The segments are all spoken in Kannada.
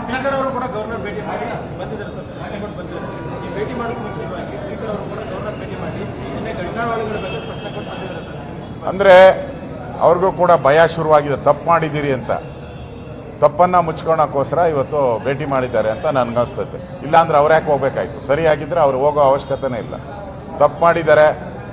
ಸ್ಪೀಕರ್ ಅವರು ಕೂಡ ಗವರ್ನರ್ ಭೇಟಿ ಮಾಡಿ ಬಂದಿದ್ದಾರೆ ಸರ್, ಹೈಕೋರ್ಟ್ ಬಂದಿದ್ದಾರೆ. ಈ ಭೇಟಿ ಮಾಡೋದು ಮುಂಚಿತವಾಗಿ ಸ್ಪೀಕರ್ ಅವರು ಕೂಡ ಗವರ್ನರ್ ಭೇಟಿ ಮಾಡಿ ನಿನ್ನೆ ಗಡಿನಾಳಗಳ ಬಗ್ಗೆ ಸ್ಪಷ್ಟನೆ ಕೊಟ್ಟು ಬಂದಿದ್ದಾರೆ ಸರ್. ಅಂದರೆ ಅವ್ರಿಗೂ ಕೂಡ ಭಯ ಶುರುವಾಗಿದೆ, ತಪ್ಪು ಮಾಡಿದ್ದೀರಿ ಅಂತ. ತಪ್ಪನ್ನು ಮುಚ್ಕೊಳ್ಳೋಕ್ಕೋಸ್ಕರ ಇವತ್ತು ಭೇಟಿ ಮಾಡಿದ್ದಾರೆ ಅಂತ ನನಗನ್ಸ್ತೈತೆ. ಇಲ್ಲಾಂದ್ರೆ ಅವ್ರು ಯಾಕೆ ಹೋಗ್ಬೇಕಾಯ್ತು? ಸರಿಯಾಗಿದ್ದರೆ ಅವ್ರು ಹೋಗೋ ಅವಶ್ಯಕತೆನೇ ಇಲ್ಲ. ತಪ್ಪು ಮಾಡಿದ್ದಾರೆ.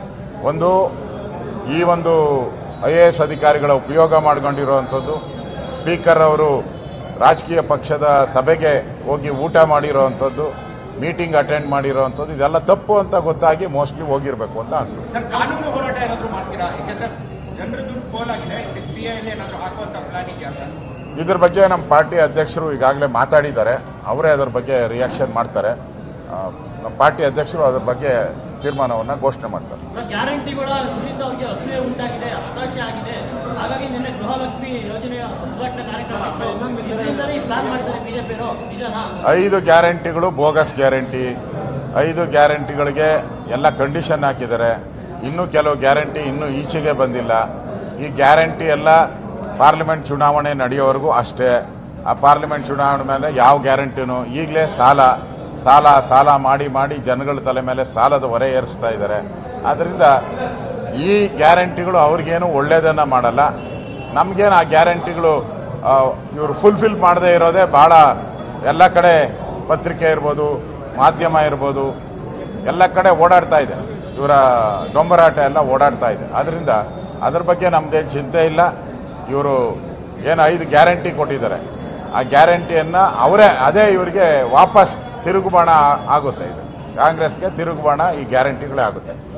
ಈ ಒಂದು IAS ಅಧಿಕಾರಿಗಳ ಉಪಯೋಗ ಮಾಡ್ಕೊಂಡಿರೋವಂಥದ್ದು, ಸ್ಪೀಕರ್ ಅವರು ರಾಜಕೀಯ ಪಕ್ಷದ ಸಭೆಗೆ ಹೋಗಿ ಊಟ ಮಾಡಿರೋವಂಥದ್ದು, ಮೀಟಿಂಗ್ ಅಟೆಂಡ್ ಮಾಡಿರೋವಂಥದ್ದು, ಇದೆಲ್ಲ ತಪ್ಪು ಅಂತ ಗೊತ್ತಾಗಿ ಮೋಸ್ಟ್ಲಿ ಹೋಗಿರಬೇಕು ಅಂತ ಅನಿಸುತ್ತೆ. ಕಾನೂನು ಹೋರಾಟ ಏನಾದರೂ ಮಾಡ್ತೀರಾ? ಯಾಕೆಂದ್ರೆ ಜನರ ದುಡ್ಡು ಪೋಲಾಗಿದೆ, PIL ಏನಾದರೂ ಹಾಕುವಂತ ಪ್ಲಾನ್ ಇದೆಯಾ? ಇದ್ರ ಬಗ್ಗೆ ನಮ್ಮ ಪಾರ್ಟಿ ಅಧ್ಯಕ್ಷರು ಈಗಾಗಲೇ ಮಾತಾಡಿದ್ದಾರೆ. ಅವರೇ ಅದರ ಬಗ್ಗೆ ರಿಯಾಕ್ಷನ್ ಮಾಡ್ತಾರೆ. ನಮ್ಮ ಪಾರ್ಟಿ ಅಧ್ಯಕ್ಷರು ಅದರ ಬಗ್ಗೆ ತೀರ್ಮಾನವನ್ನು ಘೋಷಣೆ ಮಾಡ್ತಾರೆ. ಗ್ಯಾರಂಟಿಗಳ ವಿರುದ್ಧ ಅವರಿಗೆ ಅಸೂಯೆ ಉಂಟಾಗಿದೆ, ಹತಾಶೆ ಆಗಿದೆ. ಹಾಗಾಗಿ ನಿನ್ನೆ ಗೃಹಲಕ್ಷ್ಮಿ ಯೋಜನೆಯ ಉದ್ಘಾಟನಾ ಕಾರ್ಯಕ್ರಮ ಪ್ಲಾನ್ ಮಾಡಿದ್ದಾರೆ ಬಿಜೆಪಿಯವರು. ನಿಜನಾ? 5 ಗ್ಯಾರಂಟಿಗಳು ಬೋಗಸ್ ಗ್ಯಾರಂಟಿ. 5 ಗ್ಯಾರಂಟಿಗಳಿಗೆ ಎಲ್ಲ ಕಂಡೀಷನ್ ಹಾಕಿದ್ದಾರೆ. ಇನ್ನೂ ಕೆಲವು ಗ್ಯಾರಂಟಿ ಇನ್ನೂ ಈಚೆಗೆ ಬಂದಿಲ್ಲ. ಈ ಗ್ಯಾರಂಟಿ ಎಲ್ಲ ಪಾರ್ಲಿಮೆಂಟ್ ಚುನಾವಣೆ ನಡೆಯೋವರೆಗೂ ಅಷ್ಟೇ. ಆ ಪಾರ್ಲಿಮೆಂಟ್ ಚುನಾವಣೆ ಮೇಲೆ ಯಾವ ಗ್ಯಾರಂಟಿನೂ ಈಗಲೇ ಸಾಲ ಮಾಡಿ ಜನಗಳ ತಲೆ ಮೇಲೆ ಸಾಲದ ಹೊರೆ ಏರಿಸ್ತಾ ಇದ್ದಾರೆ. ಆದ್ದರಿಂದ ಈ ಗ್ಯಾರಂಟಿಗಳು ಅವ್ರಿಗೇನು ಒಳ್ಳೆಯದನ್ನು ಮಾಡಲ್ಲ. ನಮಗೇನು ಆ ಗ್ಯಾರಂಟಿಗಳು ಇವರು ಫುಲ್ಫಿಲ್ ಮಾಡದೇ ಇರೋದೇ ಭಾಳ. ಎಲ್ಲ ಕಡೆ ಪತ್ರಿಕೆ ಇರ್ಬೋದು, ಮಾಧ್ಯಮ ಇರ್ಬೋದು, ಎಲ್ಲ ಕಡೆ ಓಡಾಡ್ತಾ ಇದೆ. ಇವರ ಡೊಂಬರಾಟ ಎಲ್ಲ ಓಡಾಡ್ತಾ ಇದೆ. ಆದ್ದರಿಂದ ಅದ್ರ ಬಗ್ಗೆ ನಮ್ಮದೇನು ಚಿಂತೆ ಇಲ್ಲ. ಇವರು ಏನು 5 ಗ್ಯಾರಂಟಿ ಕೊಟ್ಟಿದ್ದಾರೆ, ಆ ಗ್ಯಾರಂಟಿಯನ್ನು ಅದೇ ಇವರಿಗೆ ವಾಪಸ್ ತಿರುಗುಬಾಣ ಆಗುತ್ತೆ. ಇದು ಕಾಂಗ್ರೆಸ್ಗೆ ತಿರುಗುಬಾಣ ಈ ಗ್ಯಾರಂಟಿಗಳೇ ಆಗುತ್ತೆ.